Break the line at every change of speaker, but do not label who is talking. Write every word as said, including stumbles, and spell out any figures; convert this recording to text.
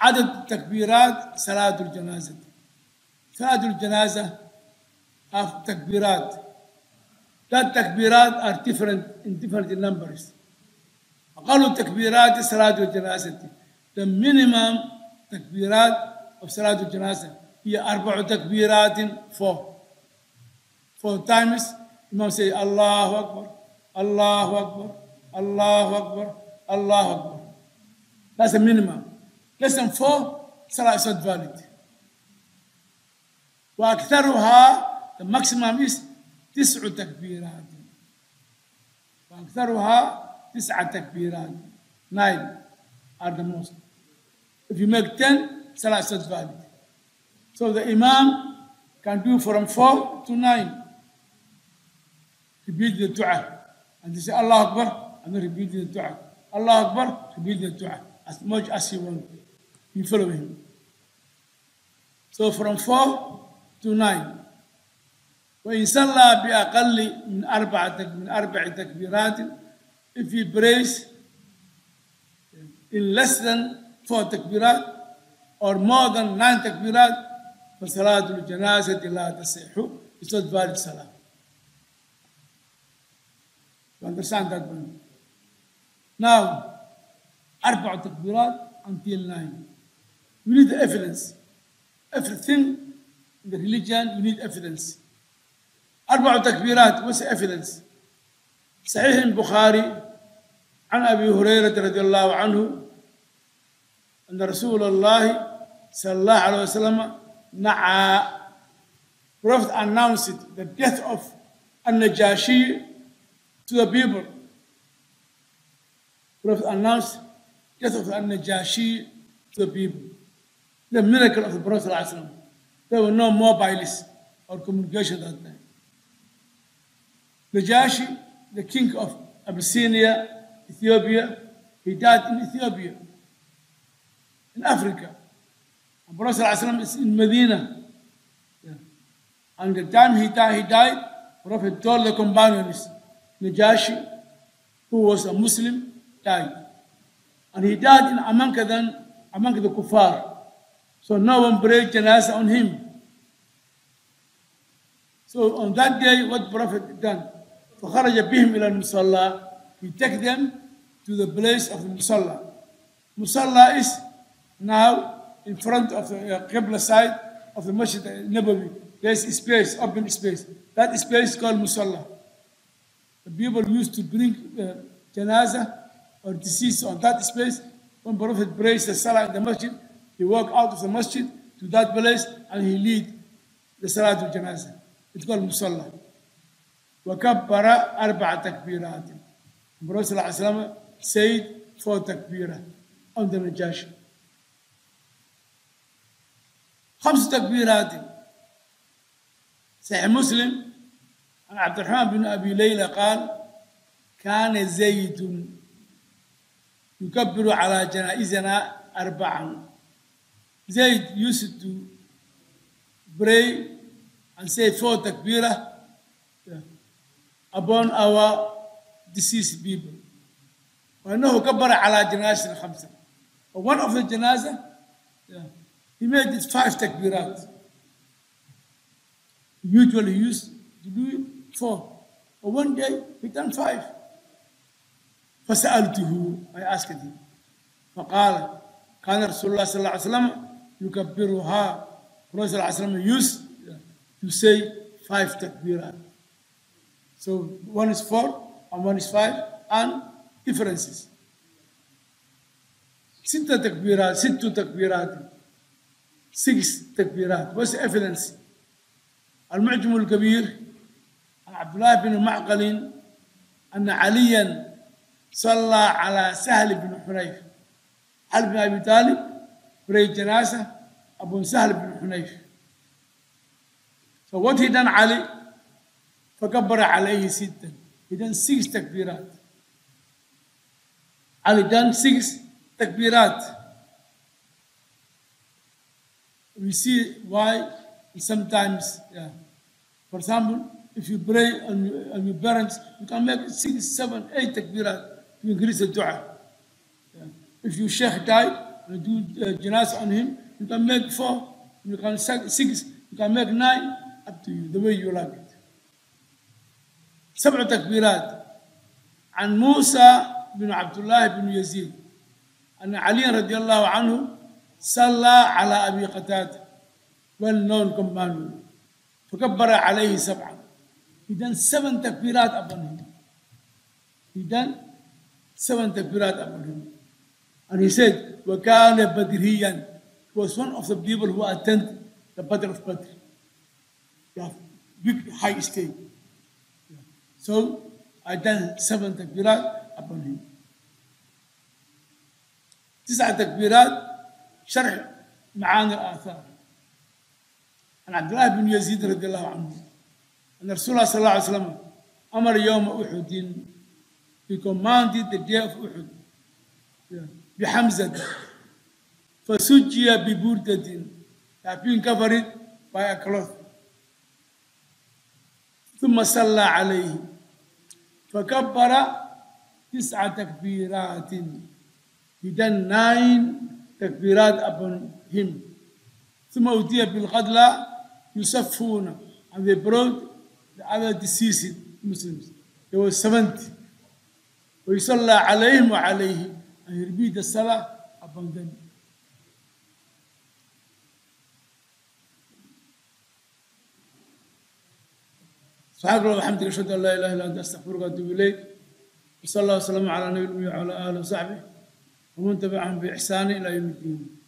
عدد تكبيرات صلاة الجنازة. صلاة الجنازة have تكبيرات. That تكبيرات are different in different numbers. أقل تكبيرات صلاة الجنازة. The minimum تكبيرات of صلاة الجنازة هي أربع تكبيرات four. Four times Imam say الله أكبر الله أكبر الله أكبر الله أكبر. That's the minimum. Less than four, salah is not valid. وأكثرها, the maximum is تسع تكبيرات. وأكثرها تسع تكبيرات. Nine are the most. If you make ten, salah is not valid. So the imam can do from four to nine. Repeat the dua. And they say Allah Akbar, and then repeat the dua. Allah Akbar, repeat the dua. As much as you want. You follow him. So from four to nine. وإن صلى بأقل من أربعة من أربع تكبيرات, if he prays in less than four تكبيرات or more than nine تكبيرات, فصلاة الجنازة لا تصح. It's not valid salah. You understand that one? Now, أربع تكبيرات until nine. You need the evidence. Everything in the religion, you need evidence. أربع تكبيرات, what's the evidence? صحيح البخاري عن أبي هريرة رضي الله عنه أن رسول الله صلى الله عليه وسلم نعى. Prophet announced the death of An-Najashi to the people. Prophet announced the death of An-Najashi to the people. The miracle of the Prophet ﷺ. There were no mobiles or communication that time. Najashi, the king of Abyssinia, Ethiopia, he died in Ethiopia, in Africa. And Prophet ﷺ is in Medina. Yeah. And the time he died, he died, Prophet told the companions, Najashi, who was a Muslim, died. And he died in among them, among the kuffar. So no one prayed janazah on him. So on that day, what Prophet done? فخرج بهم إلى المصلى. He took them to the place of the musalla. Musalla is now in front of the uh, Qibla side of the Masjid Nabawi. There's a space, open space. That space is called musalla. The people used to bring uh, janazah or deceased on that space. When Prophet prays the salah in the masjid, he walked out of the masjid to that place and he lead the salah to janazah. It's called musalla. وكبر أربع تكبيرات. Prophet صلى الله عليه وسلم said four takbirah on the Najashi. خمس تكبيرات. صحيح مسلم عن عبد الرحمن بن أبي ليلى قال كان زيد يكبر على جنائزنا أربعا. Zayd used to pray and say four takbirah upon our deceased people. وأنه كبر على جنازة الخمسة. One of the janazah, yeah, he made it five takbirat. Usually he used to do it four. But one day he done five. فسألته, I asked him. فقال كان رسول الله صلى الله عليه وسلم يكبرها. Prophet صلى الله عليه وسلم used to say five takbirat. So one is four and one is five and differences. ستة تكبيرات, ست تكبيرات, six تكبيرات. What's the evidence? المعجم الكبير عن عبد الله بن معقل أن عليا صلى على سهل بن حنيف. علي بن أبي طالب prayed جنازة أبو سهل بن حنيف. So what he done Ali? فكبر عليه ستا. He done six تكبيرات. Ali done six takbirat. We see why sometimes, yeah. For example, if you pray on your, on your parents, you can make six, seven, eight takbirat to increase the dua. Yeah. If your sheikh died, and do uh, janazah on him. You can make four, you can six, you can make nine, up to you, the way you like it. سبع تكبيرات عن موسى بن عبد الله بن يزيد أن علي رضي الله عنه صلى على أبي قتادة well known companion فكبر عليه سبعا. He done seven takbirat upon him. He done seven takbirat upon him. And he said, وَكَانَ بَدْرِيًّا. He was one of the people who attended the Battle of Badr. Yeah, big high stage. Yeah. So I done seven takbirat upon him. تسعة تكبيرات شرح معاني الآثار. عن عبد الله بن يزيد رضي الله عنه أن رسول الله صلى الله عليه وسلم أمر يوم أحد. He commanded the day of Uhud بحمزة فسجي ببردة, have been covered by a cloth. ثم صلى عليه فكبر تسع تكبيرات. He done nine takbirat upon him. ثم أتي بالغدلة يصفون, and they brought the other deceased Muslims. There were seventy. ويصلى عليهم وعليه, and he repeated the salah upon them. سبحانك اللهم وبحمدك أشهد أن لا إله إلا أنت أستغفرك وأتوب إليك. وصلى الله وسلم على نبينا وعلى آله وصحبه ومن تبعهم بإحسان إلى يوم الدين.